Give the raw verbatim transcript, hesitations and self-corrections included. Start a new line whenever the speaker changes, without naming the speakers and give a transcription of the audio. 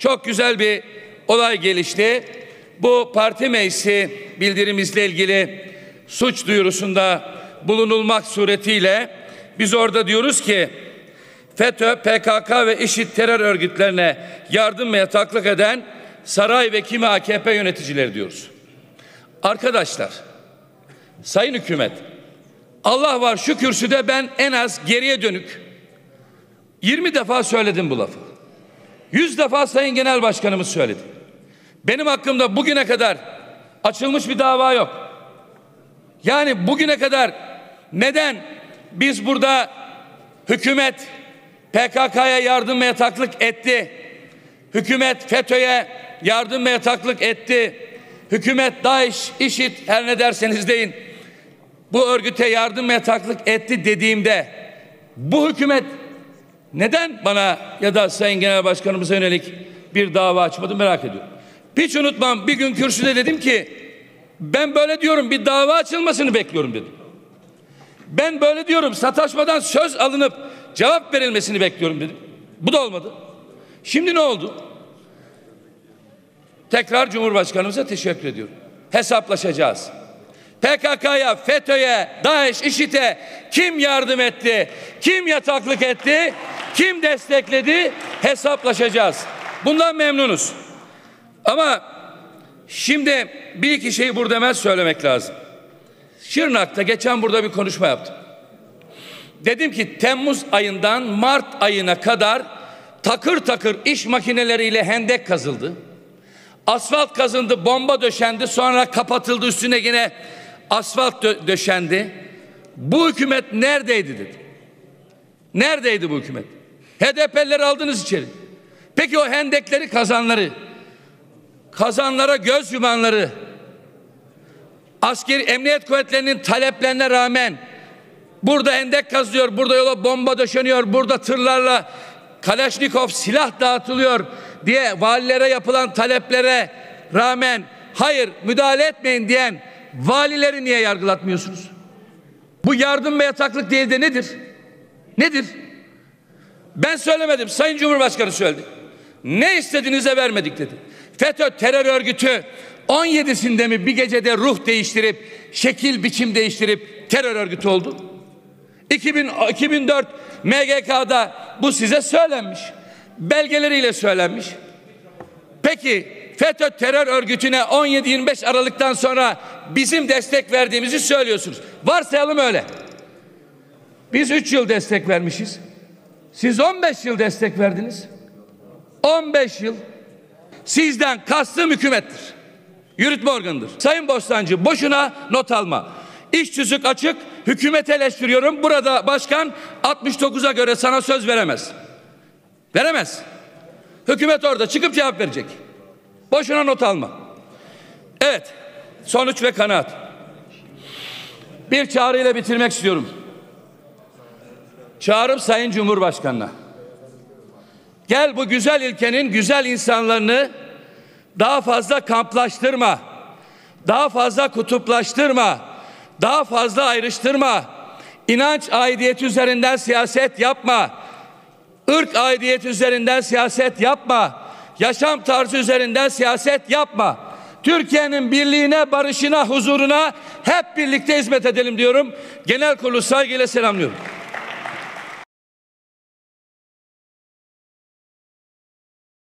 çok güzel bir olay gelişti. Bu parti meclisi bildirimizle ilgili suç duyurusunda bulunulmak suretiyle biz orada diyoruz ki FETÖ, P K K ve IŞİD terör örgütlerine yardım ve yataklık eden saray ve kimi A K P yöneticileri diyoruz. Arkadaşlar, sayın hükümet, Allah var şu kürsüde ben en az geriye dönük yirmi defa söyledim bu lafı. yüz defa Sayın Genel Başkanımız söyledi. Benim hakkımda bugüne kadar açılmış bir dava yok. Yani bugüne kadar neden biz burada hükümet P K K'ya yardım ve yataklık etti, hükümet FETÖ'ye yardım ve yataklık etti, hükümet DAEŞ, IŞİD her ne derseniz deyin bu örgüte yardım ve yataklık etti dediğimde bu hükümet neden bana ya da Sayın Genel Başkanımıza yönelik bir dava açmadı merak ediyorum. Hiç unutmam, bir gün kürsüde dedim ki ben böyle diyorum, bir dava açılmasını bekliyorum dedim. Ben böyle diyorum, sataşmadan söz alınıp cevap verilmesini bekliyorum dedim. Bu da olmadı. Şimdi ne oldu? Tekrar Cumhurbaşkanımıza teşekkür ediyorum. Hesaplaşacağız. P K K'ya, FETÖ'ye, DAEŞ, IŞİD'e kim yardım etti, kim yataklık etti, kim destekledi, hesaplaşacağız. Bundan memnunuz. Ama şimdi bir iki şeyi burada hemen söylemek lazım. Şırnak'ta geçen burada bir konuşma yaptım. Dedim ki Temmuz ayından Mart ayına kadar takır takır iş makineleriyle hendek kazıldı. Asfalt kazındı, bomba döşendi, sonra kapatıldı, üstüne yine asfalt dö döşendi. Bu hükümet neredeydi dedi. Neredeydi bu hükümet? H D P'lileri aldınız içeri. Peki o hendekleri kazanları, kazanlara göz yumanları, askeri emniyet kuvvetlerinin taleplerine rağmen burada hendek kazıyor, burada yola bomba döşeniyor, burada tırlarla Kalaşnikov silah dağıtılıyor diye valilere yapılan taleplere rağmen hayır müdahale etmeyin diyen valileri niye yargılatmıyorsunuz? Bu yardım ve yataklık değil de nedir? Nedir? Ben söylemedim, Sayın Cumhurbaşkanı söyledi. Ne istediğinize vermedik dedi. FETÖ terör örgütü on yedisinde mi bir gecede ruh değiştirip şekil biçim değiştirip terör örgütü oldu? iki bin dört M G K'da bu size söylenmiş. Belgeleriyle söylenmiş. Peki FETÖ terör örgütüne on yedi yirmi beş Aralık'tan sonra bizim destek verdiğimizi söylüyorsunuz. Varsayalım öyle. Biz üç yıl destek vermişiz. Siz on beş yıl destek verdiniz. on beş yıl. Sizden kastım hükümettir. Yürütme organıdır. Sayın Bostancı, boşuna not alma. İş tüzük açık, hükümeti eleştiriyorum. Burada başkan altmış dokuza göre sana söz veremez. Veremez. Hükümet orada çıkıp cevap verecek. Boşuna not alma. Evet, sonuç ve kanaat. Bir çağrıyla bitirmek istiyorum. Çağrım Sayın Cumhurbaşkanı'na. Gel bu güzel ülkenin güzel insanlarını daha fazla kamplaştırma, daha fazla kutuplaştırma, daha fazla ayrıştırma, inanç aidiyeti üzerinden siyaset yapma, ırk aidiyeti üzerinden siyaset yapma, yaşam tarzı üzerinden siyaset yapma. Türkiye'nin birliğine, barışına, huzuruna hep birlikte hizmet edelim diyorum. Genel kurulu saygıyla selamlıyorum.